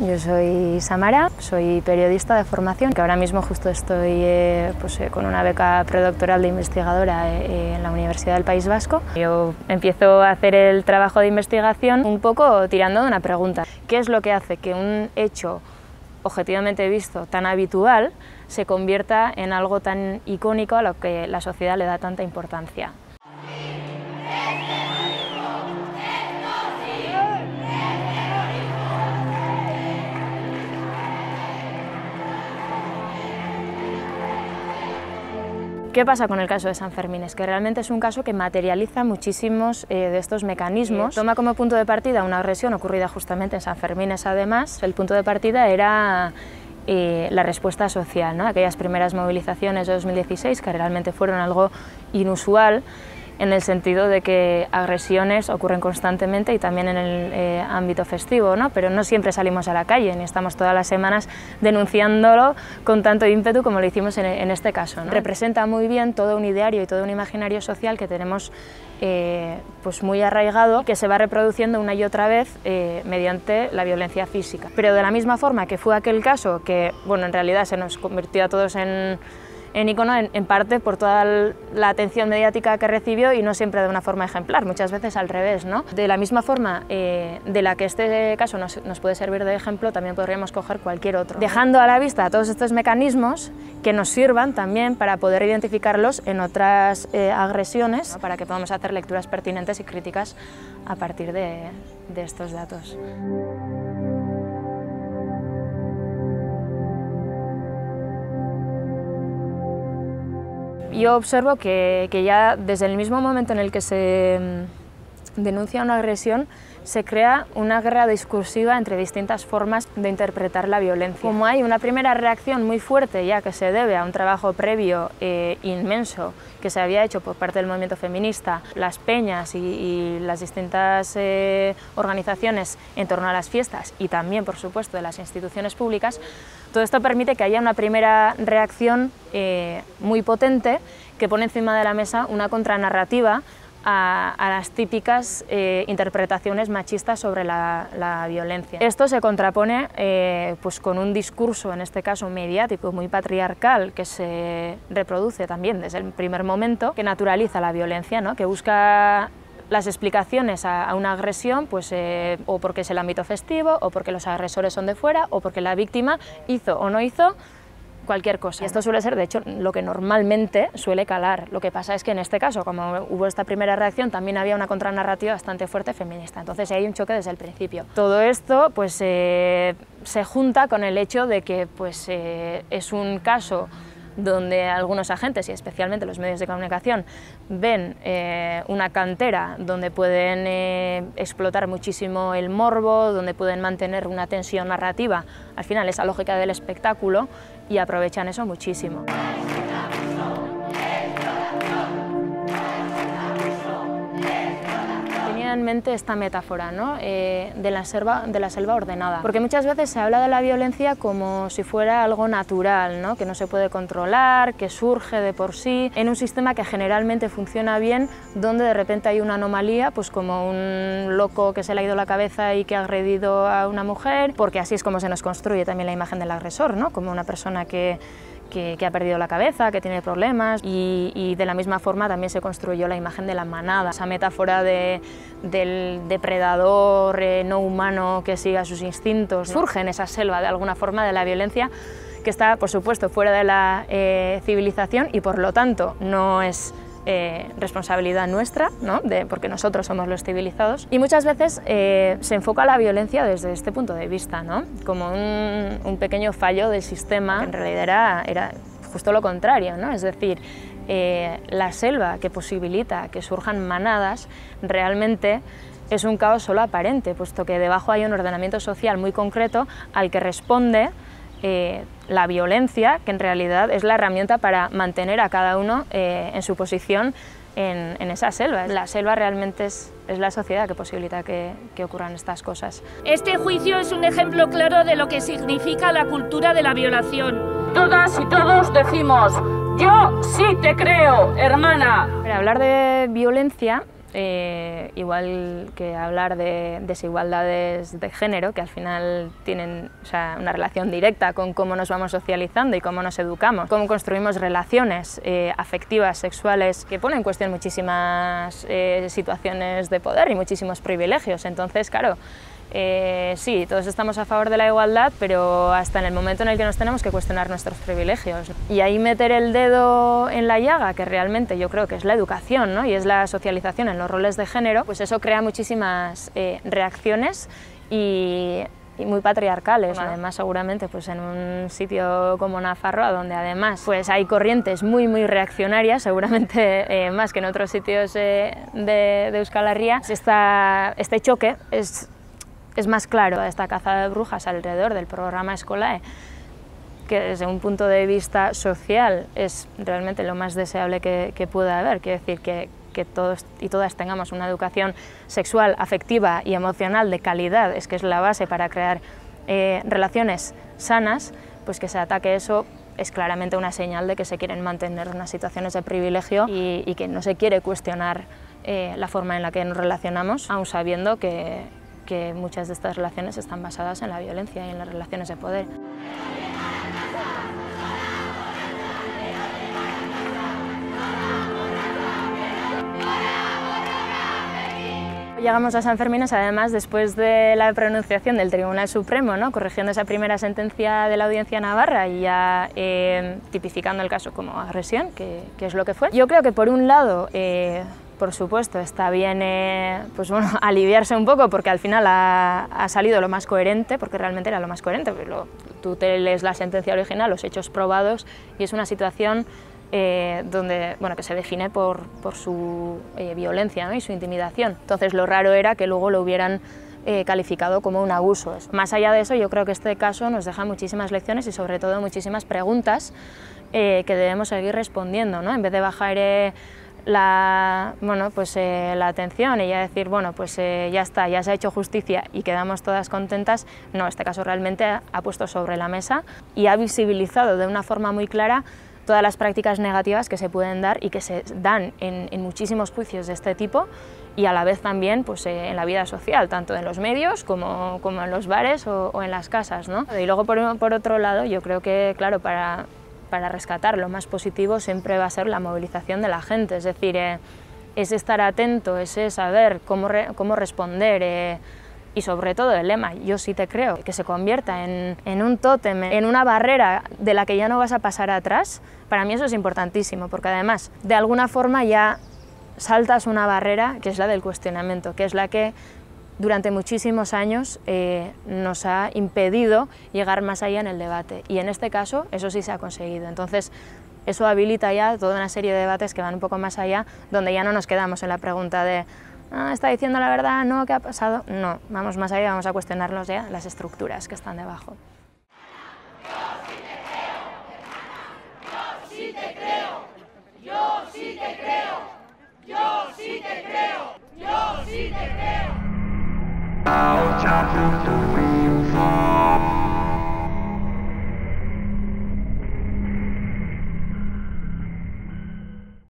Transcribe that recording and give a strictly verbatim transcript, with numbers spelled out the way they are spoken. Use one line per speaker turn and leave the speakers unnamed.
Yo soy Samara, soy periodista de formación, que ahora mismo justo estoy eh, pues, eh, con una beca predoctoral de investigadora eh, en la Universidad del País Vasco. Yo empiezo a hacer el trabajo de investigación un poco tirando de una pregunta. ¿Qué es lo que hace que un hecho objetivamente visto tan habitual se convierta en algo tan icónico a lo que la sociedad le da tanta importancia? ¿Qué pasa con el caso de San Fermín? Es que realmente es un caso que materializa muchísimos eh, de estos mecanismos. Toma como punto de partida una agresión ocurrida justamente en San Fermín. Además, el punto de partida era eh, la respuesta social, ¿no? Aquellas primeras movilizaciones de dos mil dieciséis que realmente fueron algo inusual, en el sentido de que agresiones ocurren constantemente y también en el eh, ámbito festivo, ¿no? Pero no siempre salimos a la calle, ni estamos todas las semanas denunciándolo con tanto ímpetu como lo hicimos en, en este caso, ¿no? Representa muy bien todo un ideario y todo un imaginario social que tenemos eh, pues muy arraigado, que se va reproduciendo una y otra vez eh, mediante la violencia física. Pero de la misma forma que fue aquel caso que, bueno, en realidad se nos convirtió a todos en en icono, en, en parte por toda la atención mediática que recibió y no siempre de una forma ejemplar, muchas veces al revés, ¿no? De la misma forma eh, de la que este caso nos, nos puede servir de ejemplo, también podríamos coger cualquier otro, dejando a la vista todos estos mecanismos que nos sirvan también para poder identificarlos en otras eh, agresiones, ¿no? Para que podamos hacer lecturas pertinentes y críticas a partir de, de estos datos. Yo observo que, que ya desde el mismo momento en el que se denuncia una agresión, se crea una guerra discursiva entre distintas formas de interpretar la violencia. Como hay una primera reacción muy fuerte, ya que se debe a un trabajo previo eh, inmenso que se había hecho por parte del movimiento feminista, las peñas y, y las distintas eh, organizaciones en torno a las fiestas y también, por supuesto, de las instituciones públicas, todo esto permite que haya una primera reacción eh, muy potente que pone encima de la mesa una contranarrativa A, a las típicas eh, interpretaciones machistas sobre la, la violencia. Esto se contrapone eh, pues con un discurso, en este caso mediático, muy patriarcal, que se reproduce también desde el primer momento, que naturaliza la violencia, ¿no? Que busca las explicaciones a, a una agresión, pues, eh, o porque es el ámbito festivo, o porque los agresores son de fuera, o porque la víctima hizo o no hizo cualquier cosa. Y esto suele ser, de hecho, lo que normalmente suele calar. Lo que pasa es que en este caso, como hubo esta primera reacción, también había una contranarrativa bastante fuerte feminista. Entonces hay un choque desde el principio. Todo esto pues, eh, se junta con el hecho de que pues, eh, es un caso donde algunos agentes, y especialmente los medios de comunicación, ven eh, una cantera donde pueden eh, explotar muchísimo el morbo, donde pueden mantener una tensión narrativa, al final esa lógica del espectáculo, y aprovechan eso muchísimo. En mente esta metáfora, ¿no? eh, de, la selva, de la selva ordenada, porque muchas veces se habla de la violencia como si fuera algo natural, ¿no? Que no se puede controlar, que surge de por sí, en un sistema que generalmente funciona bien, donde de repente hay una anomalía, pues como un loco que se le ha ido la cabeza y que ha agredido a una mujer, porque así es como se nos construye también la imagen del agresor, ¿no? Como una persona que Que, que ha perdido la cabeza, que tiene problemas, y, y de la misma forma también se construyó la imagen de la manada, esa metáfora de, del depredador eh, no humano que siga sus instintos. Surge en esa selva de alguna forma de la violencia que está, por supuesto, fuera de la eh, civilización y por lo tanto no es Eh, responsabilidad nuestra, ¿no? De, porque nosotros somos los civilizados, y muchas veces eh, se enfoca la violencia desde este punto de vista, ¿no? Como un, un pequeño fallo del sistema, que en realidad era, era justo lo contrario, ¿no? Es decir, eh, la selva que posibilita que surjan manadas realmente es un caos solo aparente, puesto que debajo hay un ordenamiento social muy concreto al que responde Eh, la violencia, que en realidad es la herramienta para mantener a cada uno eh, en su posición en, en esa selva. La selva realmente es, es la sociedad que posibilita que, que ocurran estas cosas.
Este juicio es un ejemplo claro de lo que significa la cultura de la violación. Todas y todos decimos, yo sí te creo, hermana.
Para hablar de violencia eh, igual que hablar de desigualdades de género, que al final tienen, o sea, una relación directa con cómo nos vamos socializando y cómo nos educamos, cómo construimos relaciones eh, afectivas, sexuales, que ponen en cuestión muchísimas eh, situaciones de poder y muchísimos privilegios. Entonces, claro, Eh, sí, todos estamos a favor de la igualdad, pero hasta en el momento en el que nos tenemos que cuestionar nuestros privilegios. Y ahí meter el dedo en la llaga, que realmente yo creo que es la educación, ¿no? Y es la socialización en los roles de género, pues eso crea muchísimas eh, reacciones y, y muy patriarcales. Bueno, además, seguramente pues en un sitio como Nafarroa, donde además pues hay corrientes muy muy reaccionarias, seguramente eh, más que en otros sitios eh, de, de Euskal Herria, esta, este choque es Es más claro. Esta caza de brujas alrededor del programa Escolae, que desde un punto de vista social es realmente lo más deseable que, que pueda haber. Quiero decir que, que todos y todas tengamos una educación sexual, afectiva y emocional de calidad, es que es la base para crear eh, relaciones sanas, pues que se ataque eso es claramente una señal de que se quieren mantener unas situaciones de privilegio y, y que no se quiere cuestionar eh, la forma en la que nos relacionamos, aun sabiendo que que muchas de estas relaciones están basadas en la violencia y en las relaciones de poder. Llegamos a San Fermines, además, después de la pronunciación del Tribunal Supremo, ¿no? Corrigiendo esa primera sentencia de la Audiencia Navarra y ya eh, tipificando el caso como agresión, que, que es lo que fue. Yo creo que, por un lado, eh, por supuesto, está bien eh, pues bueno, aliviarse un poco, porque al final ha, ha salido lo más coherente, porque realmente era lo más coherente. Lo, tú te lees la sentencia original, los hechos probados, y es una situación eh, donde, bueno, que se define por, por su eh, violencia, ¿no? Y su intimidación. Entonces, lo raro era que luego lo hubieran eh, calificado como un abuso. Más allá de eso, yo creo que este caso nos deja muchísimas lecciones y, sobre todo, muchísimas preguntas eh, que debemos seguir respondiendo, ¿no? En vez de bajar eh, La, bueno, pues, eh, la atención y ya decir, bueno, pues eh, ya está, ya se ha hecho justicia y quedamos todas contentas. No, este caso realmente ha, ha puesto sobre la mesa y ha visibilizado de una forma muy clara todas las prácticas negativas que se pueden dar y que se dan en, en muchísimos juicios de este tipo, y a la vez también pues, eh, en la vida social, tanto en los medios como, como en los bares o, o en las casas, ¿no? Y luego, por, por otro lado, yo creo que, claro, para para rescatar lo más positivo siempre va a ser la movilización de la gente, es decir, eh, es estar atento, es saber cómo, re, cómo responder eh, y, sobre todo, el lema "yo sí te creo", que se convierta en, en un tótem, en una barrera de la que ya no vas a pasar atrás. Para mí eso es importantísimo, porque además de alguna forma ya saltas una barrera que es la del cuestionamiento, que es la que durante muchísimos años eh, nos ha impedido llegar más allá en el debate, y en este caso eso sí se ha conseguido. Entonces eso habilita ya toda una serie de debates que van un poco más allá, donde ya no nos quedamos en la pregunta de ah, ¿está diciendo la verdad? No, ¿qué ha pasado? No, vamos más allá, vamos a cuestionarnos ya las estructuras que están debajo.
Yo sí te creo, yo sí te creo, yo sí te creo, yo sí te creo. I'll try to